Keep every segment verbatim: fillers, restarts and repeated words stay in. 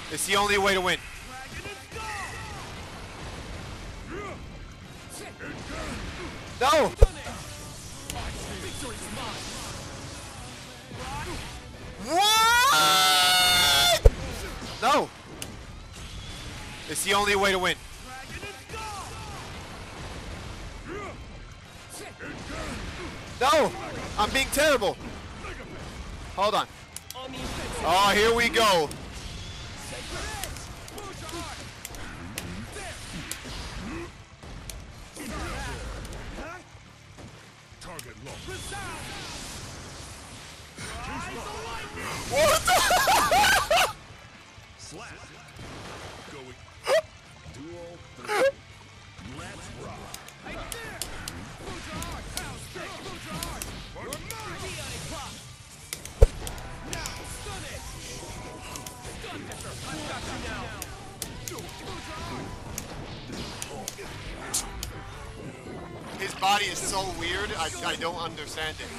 It's the only way to win. No! What? No! It's the only way to win. No! I'm being terrible. Hold on. Oh, here we go. What the? Going. Duel three. Let's rock. His body is so weird, I, I don't understand it.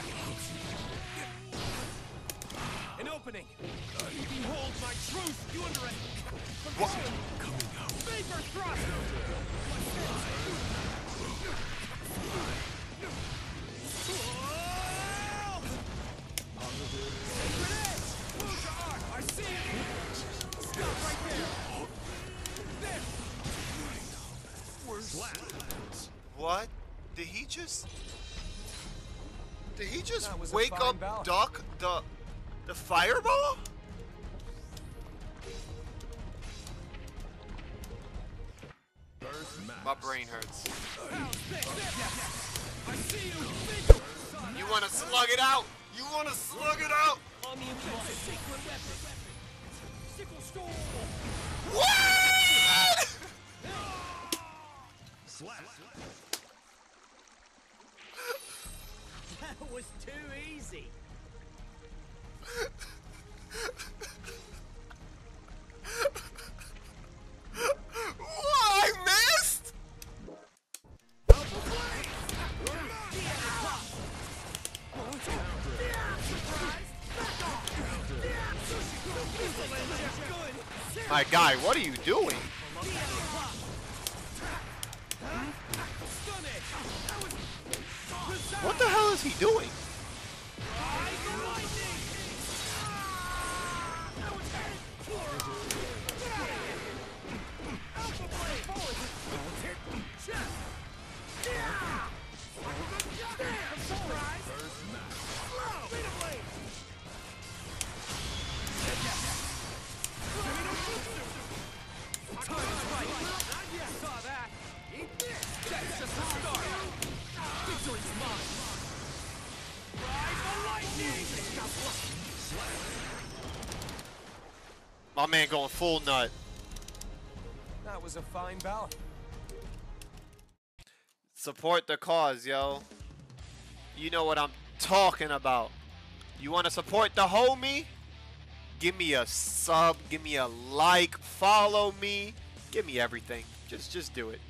An opening. Behold my truth. You underestimate. What? Coming out. Vapor thrust. I see it. Stop right there. There. Where's What? Did he just... Did he just That was a wake fine up bout. Duck the... The fireball? First match. My brain hurts. I see you. You wanna slug it out? You wanna slug it out? On the offensive. Secret weapon. Sickle storm. What? Slap. That was too easy. What? I missed? My guy, what are you doing? What the hell is he doing? My man going full nut. That was a fine bout. Support the cause, yo. You know what I'm talking about. You want to support the homie? Give me a sub, give me a like, follow me, give me everything. Just just do it.